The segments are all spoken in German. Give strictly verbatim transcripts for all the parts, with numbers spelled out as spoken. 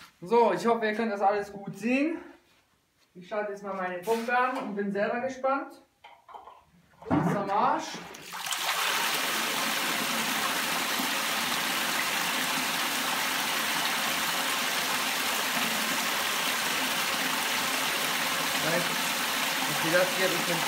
So, ich hoffe, ihr könnt das alles gut sehen. Ich schalte jetzt mal meine Pumpe an und bin selber gespannt. Das ist am Arsch. Wie das hier ein bisschen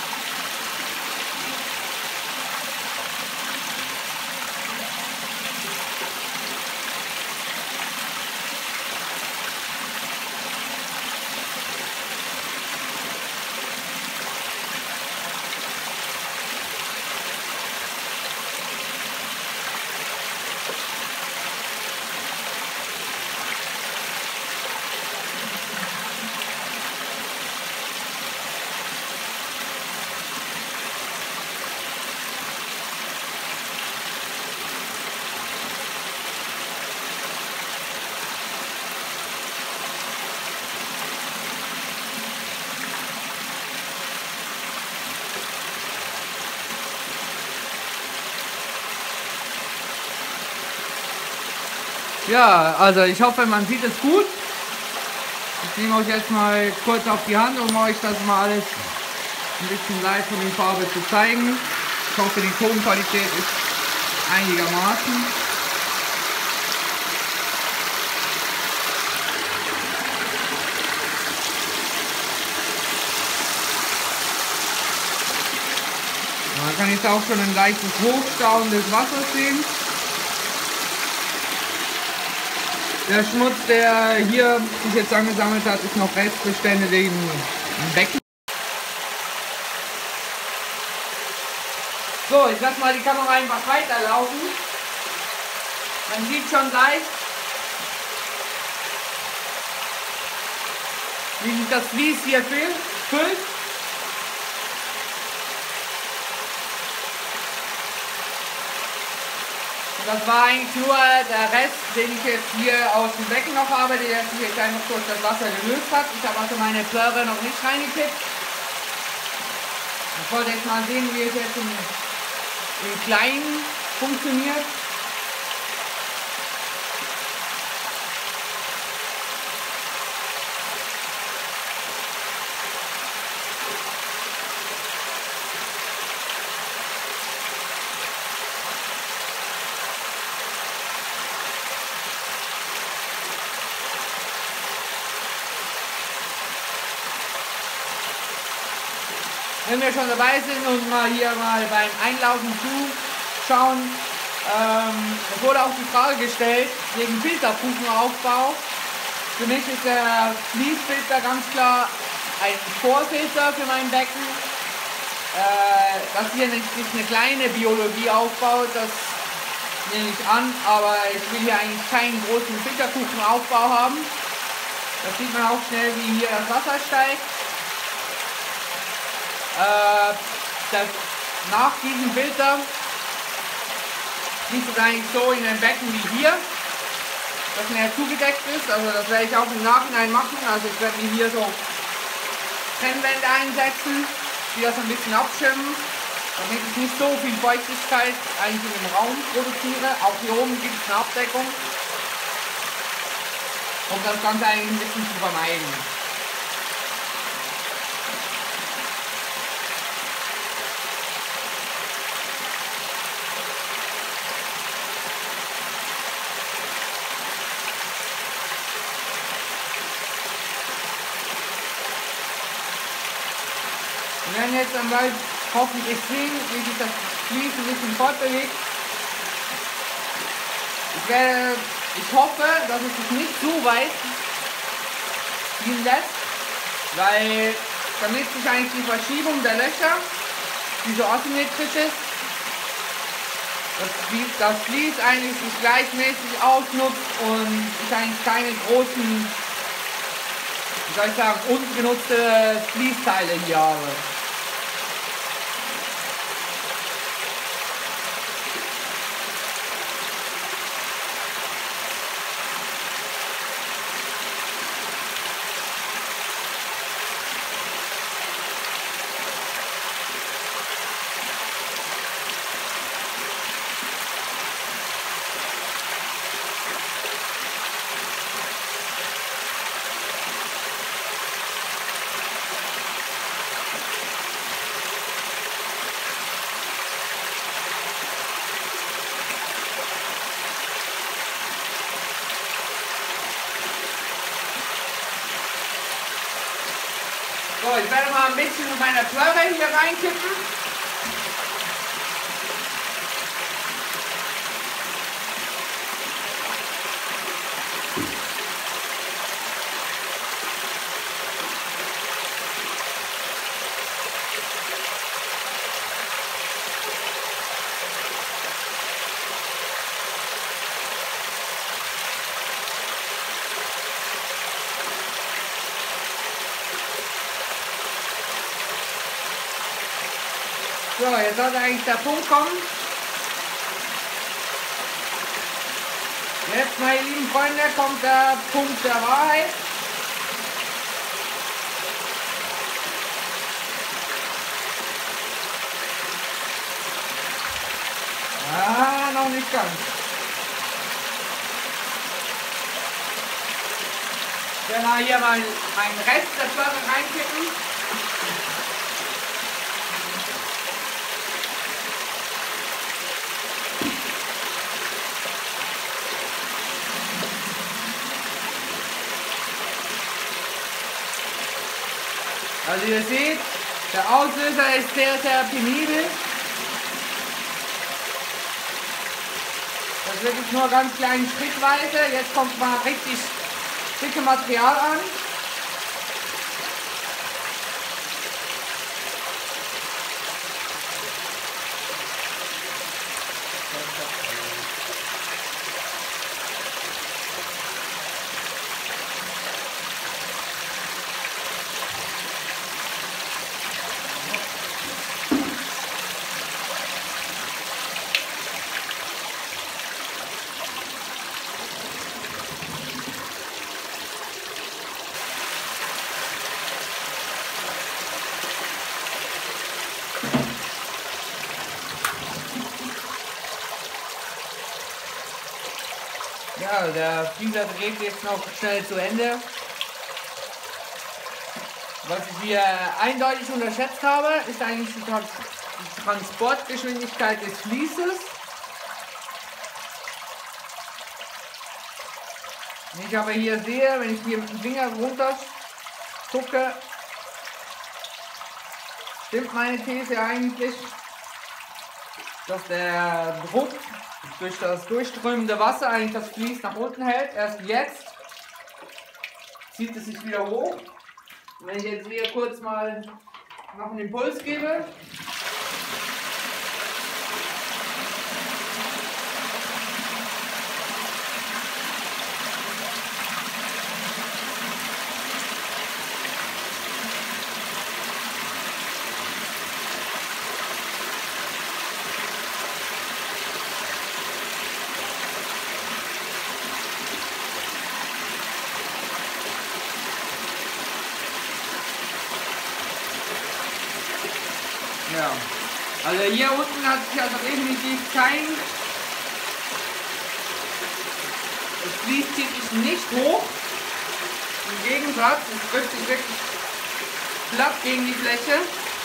Ja, also ich hoffe, man sieht es gut. Ich nehme euch jetzt mal kurz auf die Hand, um euch das mal alles ein bisschen live von der Farbe zu zeigen. Ich hoffe, die Tonqualität ist einigermaßen. Man kann jetzt auch schon ein leichtes Hochstauen des Wassers sehen. Der Schmutz, der hier sich jetzt angesammelt hat, ist noch Restbestände im Becken. So, ich lasse mal die Kamera einfach weiterlaufen. Man sieht schon leicht, wie sich das Vlies hier füllt. Das war eigentlich nur der Rest, den ich jetzt hier aus dem Becken noch habe, der sich jetzt einfach durch das Wasser gelöst hat. Ich habe also meine Plörre noch nicht reingekippt. Ich wollte jetzt mal sehen, wie es jetzt im, im Kleinen funktioniert. Wenn wir schon dabei sind und mal hier mal beim Einlaufen zuschauen, ähm, es wurde auch die Frage gestellt, wegen Filterkuchenaufbau. Für mich ist der Fließfilter ganz klar ein Vorfilter für mein Becken. Äh, dass hier nicht, nicht eine kleine Biologie aufbaut, das nehme ich an, aber ich will hier eigentlich keinen großen Filterkuchenaufbau haben. Das sieht man auch schnell, wie hier das Wasser steigt. Äh, das, nach diesem Filter fließt es eigentlich so in ein Becken wie hier, das mehr zugedeckt ist. Also das werde ich auch im Nachhinein machen. Also ich werde mir hier so Trennwände einsetzen, die das ein bisschen abschirmen, damit ich nicht so viel Feuchtigkeit eigentlich in dem Raum produziere. Auch hier oben gibt es eine Abdeckung, um das Ganze eigentlich ein bisschen zu vermeiden. Wir werden jetzt dann bald hoffentlich sehen, wie sich das Vlies ein bisschen fortbewegt. Ich, werde, ich hoffe, dass es sich nicht so weit ziehen lässt, weil damit sich eigentlich die Verschiebung der Löcher, die so asymmetrisch ist, das Vlies, das Vlies eigentlich sich gleichmäßig ausnutzt und ich eigentlich keine großen, wie soll ich sagen, unbenutzte Fließteile hier habe. So, ich werde mal ein bisschen von meiner Plörre hier reinkippen. So, jetzt sollte eigentlich der Punkt kommen. Jetzt, meine lieben Freunde, kommt der Punkt der Wahrheit. Ah, noch nicht ganz. Ich werde mal hier mal meinen Rest der Platte reinkippen. Also ihr seht, der Auslöser ist sehr, sehr penibel. Das ist wirklich nur ganz klein schrittweise. Jetzt kommt mal richtig dicke Material an. Ja, der Flieger dreht jetzt noch schnell zu Ende. Was ich hier eindeutig unterschätzt habe, ist eigentlich die Transportgeschwindigkeit des Fließes. Wenn ich aber hier sehe, wenn ich hier mit dem Finger runter zucke, stimmt meine These eigentlich, dass der Druck durch das durchströmende Wasser eigentlich das Vlies nach unten hält. Erst jetzt zieht es sich wieder hoch. Und wenn ich jetzt hier kurz mal noch einen Impuls gebe, ja, also hier unten hat sich also definitiv kein, das Vlies zieht sich nicht hoch, im Gegensatz, es drückt sich wirklich platt gegen die Fläche.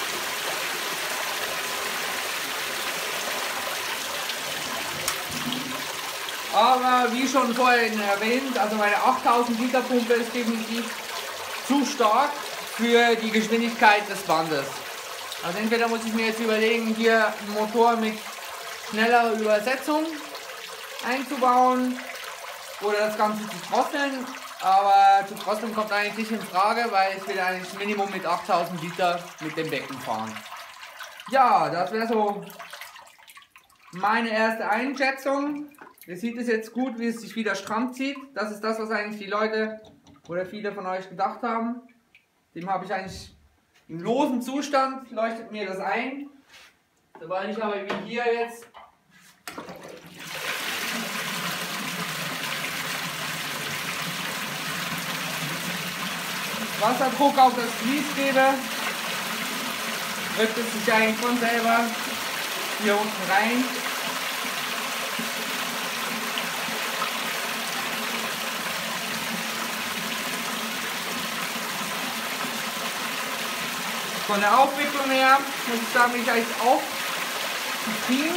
Aber wie schon vorhin erwähnt, also meine achttausend Liter Pumpe ist definitiv zu stark für die Geschwindigkeit des Bandes. Also entweder muss ich mir jetzt überlegen, hier einen Motor mit schneller Übersetzung einzubauen oder das Ganze zu drosseln. Aber zu drosseln kommt eigentlich nicht in Frage, weil ich will eigentlich Minimum mit achttausend Liter mit dem Becken fahren. Ja, das wäre so meine erste Einschätzung. Ihr seht es jetzt gut, wie es sich wieder stramm zieht. Das ist das, was eigentlich die Leute oder viele von euch gedacht haben. Dem habe ich eigentlich im losen Zustand, leuchtet mir das ein. Sobald ich aber wie hier jetzt Wasserdruck auf das Vlies gebe, drückt es sich eigentlich von selber hier unten rein. Von der Aufwicklung her muss ich sagen, bin ich eigentlich auch zufrieden.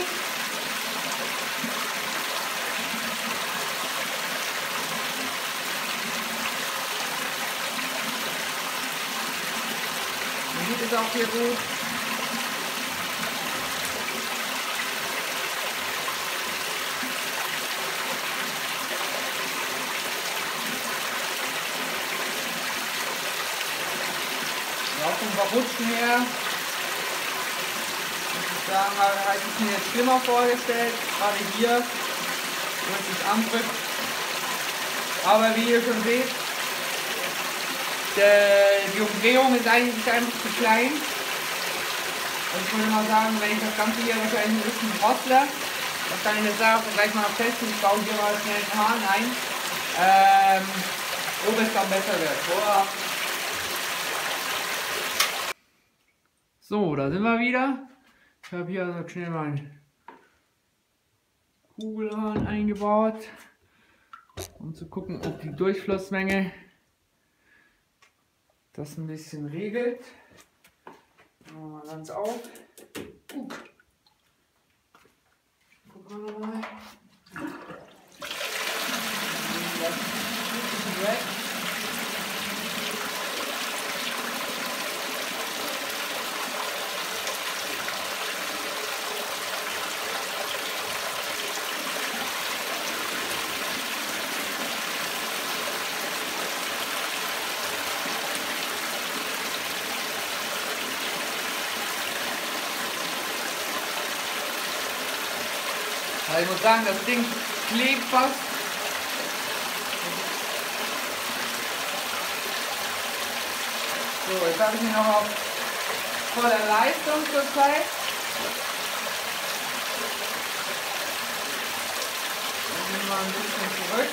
ist auch hier gut. Auch vom Verrutschen her, muss ich sagen, habe ich mir jetzt schlimmer vorgestellt, gerade hier, wo es sich andrückt. Aber wie ihr schon seht, der, die Umdrehung ist eigentlich einfach zu klein. Also ich würde mal sagen, wenn ich das Ganze hier wahrscheinlich ein bisschen drossle, das kann ich jetzt auch gleich mal testen. Ich baue hier mal schnell den Hahn ein, ähm, ob es dann besser wird. Boah. So, da sind wir wieder. Ich habe hier also schnell meinen Kugelhahn eingebaut, um zu gucken, ob die Durchflussmenge das ein bisschen regelt. Machen wir mal ganz auf. Uh. Gucken wir mal. Weg. Also ich muss sagen, das Ding klebt fast. So, jetzt habe ich ihn noch auf voller Leistung zurzeit. Dann nehmen wir ein bisschen zurück.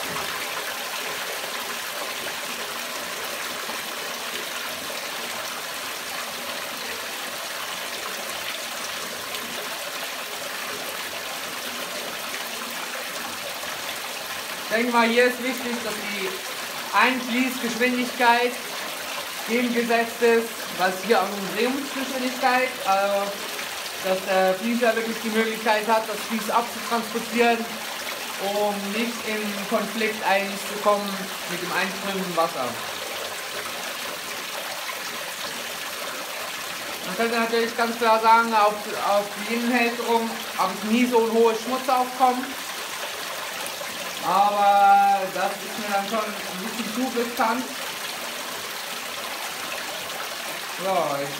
Ich denke mal, hier ist wichtig, dass die Einfließgeschwindigkeit dem gesetzt ist, was hier auch Umdrehungsgeschwindigkeit, also dass der Fließer wirklich die Möglichkeit hat, das Fließ abzutransportieren, um nicht in Konflikt eigentlich zu kommen mit dem einströmenden Wasser. Man könnte natürlich ganz klar sagen, auf, auf die Innenhälterung habe ich nie so ein hohes Schmutzaufkommen. Aber das ist mir dann schon ein bisschen zu riskant. So, ich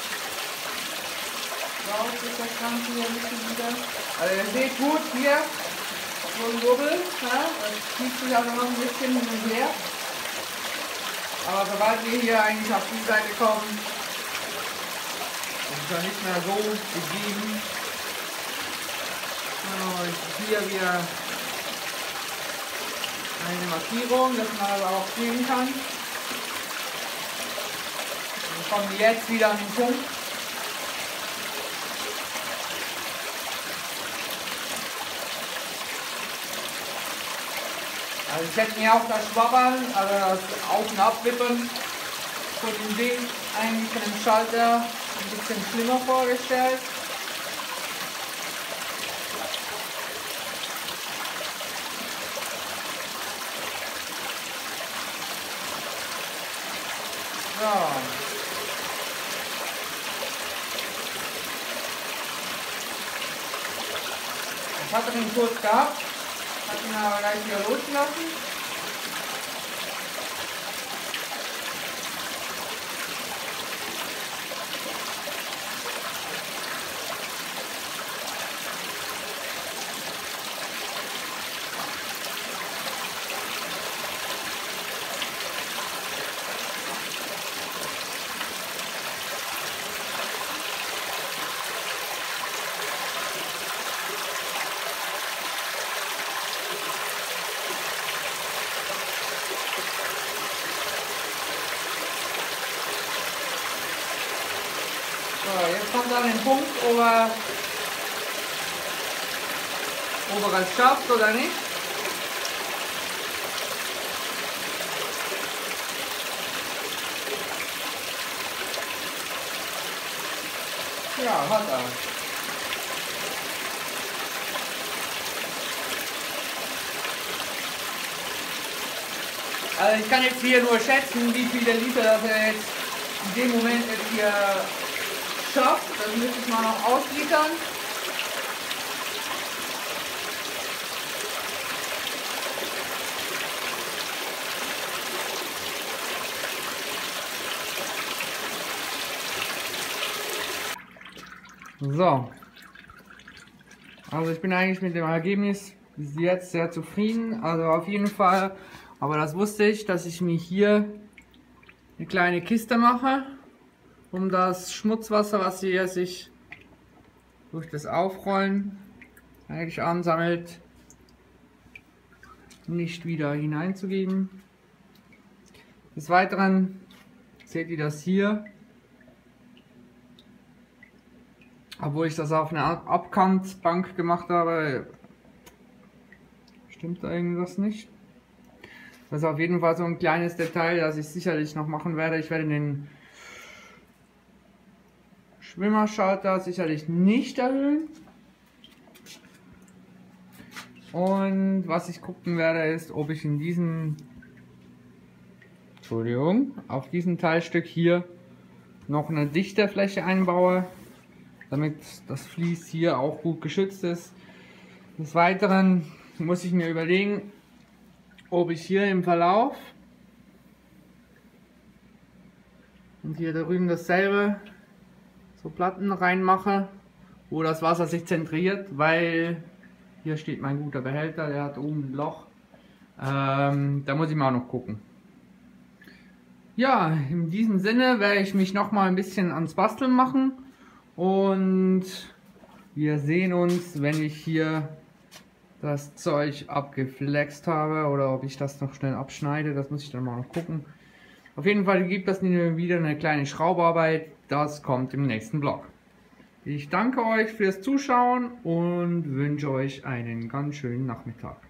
glaube, das Ganze hier ein bisschen wieder. Also ihr seht gut hier, so ein Wubbel, ja, das zieht sich auch noch ein bisschen hin und her. Aber sobald wir hier eigentlich auf die Seite kommen, ist es ja nicht mehr so gegeben. So, ich hier wieder eine Markierung, dass man aber auch sehen kann. Wir kommen jetzt wieder an den Punkt. Also ich hätte mir auch das Schwabbern, also das Auf- und Abwippen von dem Ding, eigentlich von dem Schalter ein bisschen schlimmer vorgestellt. So. Ich hatte den kurz gehabt, habe ihn aber gleich wieder losgelassen. So, jetzt kommt dann den Punkt, ob er, ob er es schafft oder nicht. Ja, hat er. Also ich kann jetzt hier nur schätzen, wie viele Liter das er jetzt in dem Moment ist hier scharf, das müsste ich mal noch ausliefern. So, also ich bin eigentlich mit dem Ergebnis bis jetzt sehr zufrieden, also auf jeden Fall, aber das wusste ich, dass ich mir hier eine kleine Kiste mache, um das Schmutzwasser, was hier sich durch das Aufrollen eigentlich ansammelt, nicht wieder hineinzugeben. Des Weiteren seht ihr das hier. Obwohl ich das auf einer Abkantbank gemacht habe, stimmt da irgendwas nicht. Das ist auf jeden Fall so ein kleines Detail, das ich sicherlich noch machen werde. Ich werde den Schwimmerschalter sicherlich nicht erhöhen. Und was ich gucken werde, ist, ob ich in diesem, Entschuldigung, auf diesem Teilstück hier noch eine Dichterfläche einbaue, damit das Vlies hier auch gut geschützt ist. Des Weiteren muss ich mir überlegen, ob ich hier im Verlauf und hier drüben dasselbe so Platten reinmache, wo das Wasser sich zentriert, weil hier steht mein guter Behälter, der hat oben ein Loch. Ähm, da muss ich mal auch noch gucken. Ja, in diesem Sinne werde ich mich noch mal ein bisschen ans Basteln machen. Und wir sehen uns, wenn ich hier das Zeug abgeflext habe oder ob ich das noch schnell abschneide, das muss ich dann mal noch gucken. Auf jeden Fall gibt es wieder eine kleine Schraubarbeit, das kommt im nächsten Vlog. Ich danke euch fürs Zuschauen und wünsche euch einen ganz schönen Nachmittag.